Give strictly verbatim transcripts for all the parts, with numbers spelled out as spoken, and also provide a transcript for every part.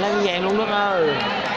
giành lấy cái vàng luôn Đức ơi.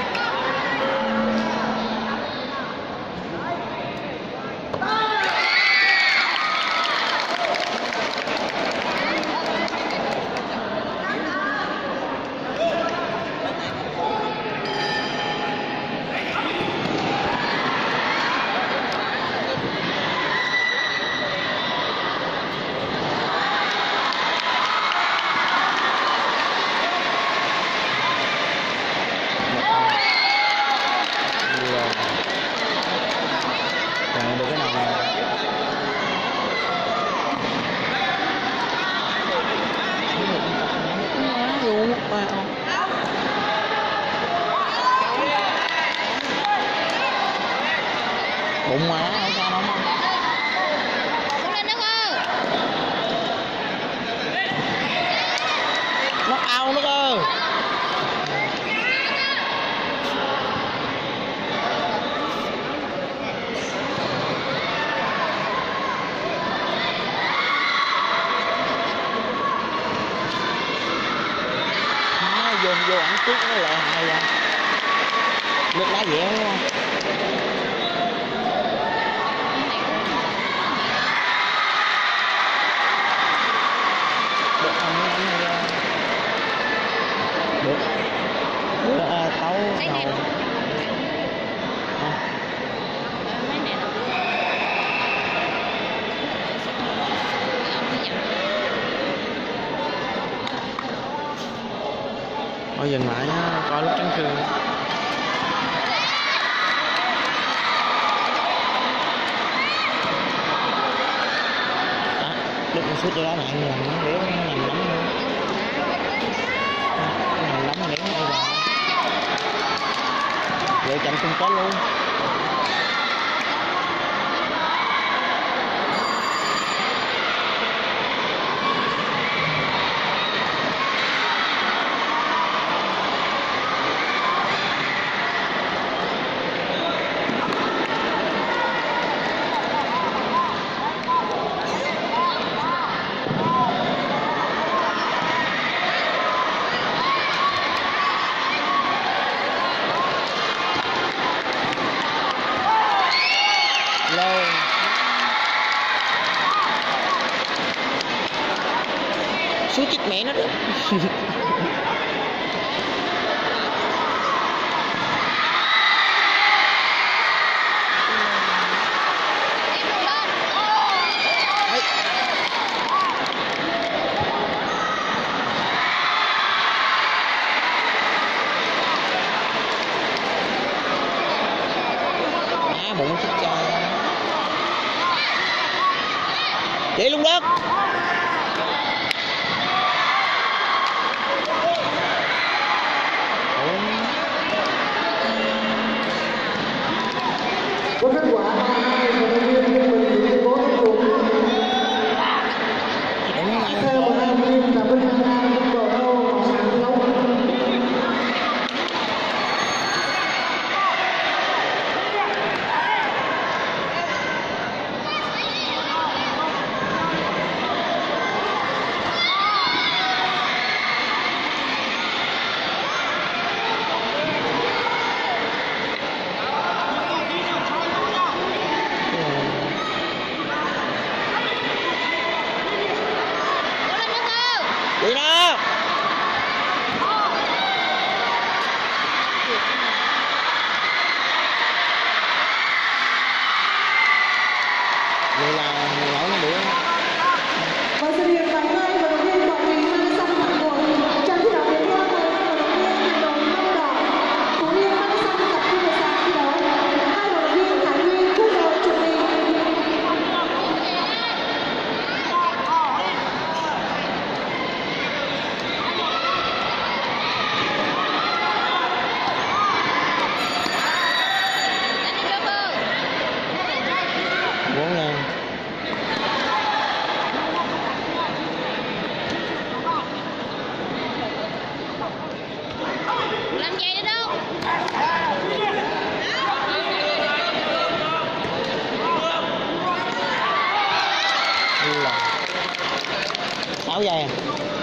Bụng mà nó sao đâu không lên Đức ơi, nó ao Đức ơi. Vô vô ăn trước nó lại hay ra nước đá dẻ đúng không? Được không? Được. Được à, tấu đầu. Thôi dừng lại nhá, coi lúc trắng trưa. Đó, lúc mình sút cho đó bạn làm nó đéo nó nằm lắm luôn. Nó nằm lắm đéo nó vào. Vậy chậm chung kết luôn. Xuống chết mẹ nó đó. Má bụng chết trời. Chị luôn đất. Có kết quả ba hai của đội viên nhưng mình tuyên bố cuối cùng. Theo một thành viên là bên Hà Nam của cầu Âu và sàn thi đấu. Đi đó. Vậy là người lỗi nó đuổi. Và sự việc tại hai vận động viên Quảng Trị mang xanh phản đội trong thi đấu liên quan với vận động viên thành đội màu đỏ Phú Yên mang xanh tập trung vào sàn thi đấu. Hai vận động viên Thái Nguyên khu đội chuẩn bị. Bốn ngàn. Làm vậy nữa đâu. Sáu giây à.